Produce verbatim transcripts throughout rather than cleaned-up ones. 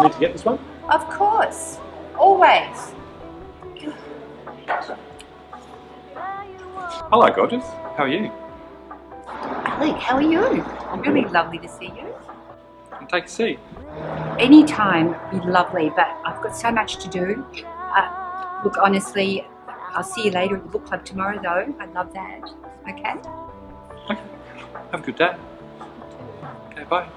good to get this one? Of course. Always. Hello, gorgeous. How are you? Alec, how are you? I'm really lovely to see you. Take a seat. Any time would be lovely, but I've got so much to do. Uh, look, honestly, I'll see you later at the book club tomorrow, though. I love that. Okay? Okay. Have a good day. Okay, bye.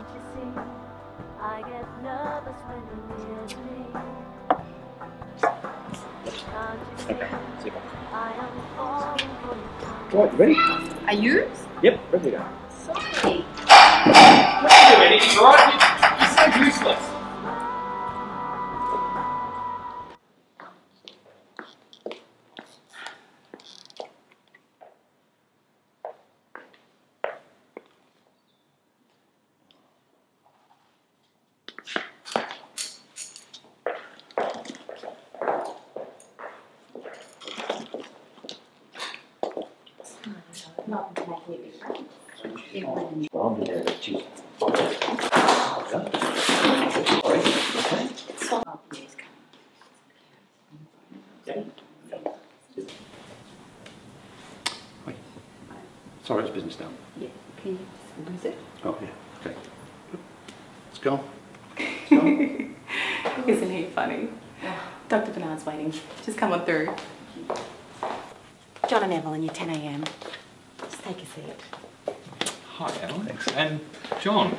Okay, see you. Right, you ready? Are you? Yep, ready to go. Sorry. What are you doing, Eddie? You alright? You're so useless. Not making it different. It wouldn't. Well, I'm going to cheese. Sorry, okay. Oh, yes, come. Yeah. Wait. Sorry, it's business now. Yeah, can you lose it? Oh, yeah, okay. Let's go. Let's go. Isn't he funny? Doctor Bernard's waiting. Just come on through. John and Evelyn, you're ten A M. Just take a seat. Hi, Alex. And John.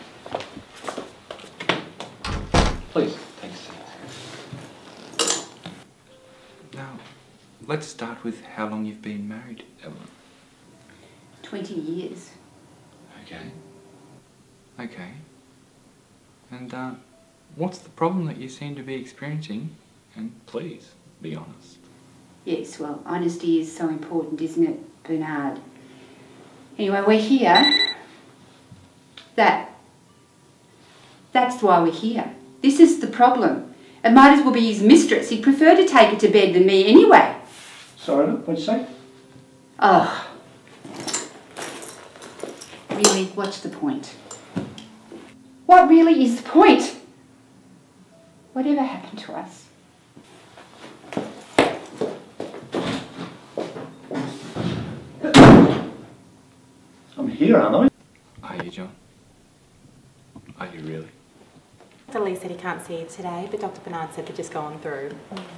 Please, take a seat. Now, let's start with how long you've been married, Evelyn. Twenty years. Okay. Okay. And, uh, what's the problem that you seem to be experiencing? And please, be honest. Yes, well, honesty is so important, isn't it, Bernard? Anyway, we're here. That. That's why we're here. This is the problem. It might as well be his mistress. He'd prefer to take it to bed than me anyway. Sorry, look, what'd you say? Oh. Really, what's the point? What really is the point? Whatever happened to us? I'm here, aren't I? Are you, John? Are you really? Doctor Lee said he can't see you today, but Doctor Bernard said to just go on through.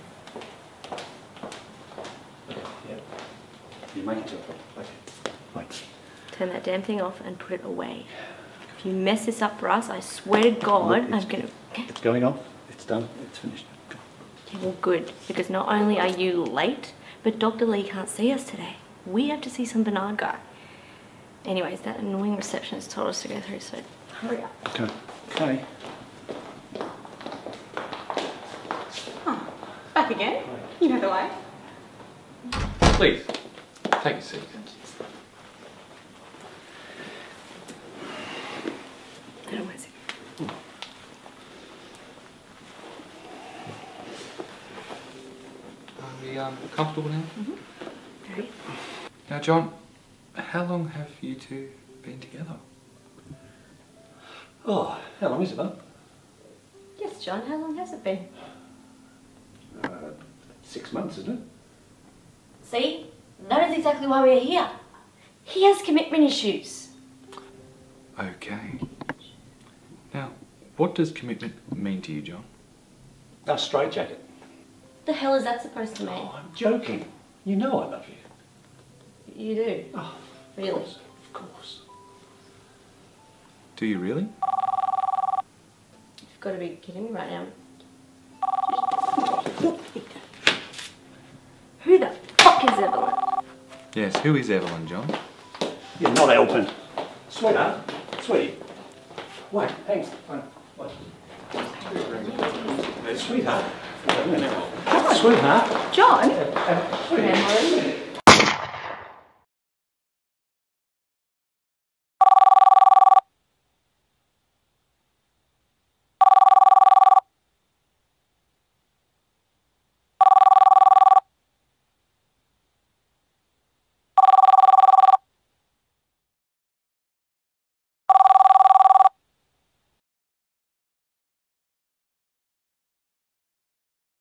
Yeah. You make it to a problem. Okay. Right. Turn that damn thing off and put it away. If you mess this up for us, I swear to God, Look, I'm gonna... It's going off. It's done. It's finished. Go. Yeah, well, good, because not only are you late, but Doctor Lee can't see us today. We have to see some Bernard guy. Anyways, that annoying receptionist told us to go through, so hurry up. Okay. Okay. Oh, back again? You know the way. Please, take a seat. I don't want to see. Are we um, comfortable now? Mm-hmm. Okay. Now, John, how long have you two been together? Oh, how long is it, though? Yes, John, how long has it been? Uh, six months, isn't it? See? That is exactly why we're here. He has commitment issues. Okay. Now, what does commitment mean to you, John? A straitjacket. The hell is that supposed to mean? Oh, I'm joking. You know I love you. You do? Oh, Really? Of course. Of course. Do you really? You've got to be kidding me right now. Who the fuck is Evelyn? Yes, who is Evelyn, John? You're not helping. Sweetheart. Sweetie. Wait, hang on. Wait. Hey, sweetheart. Sweetheart. John? Uh, uh, sweetie.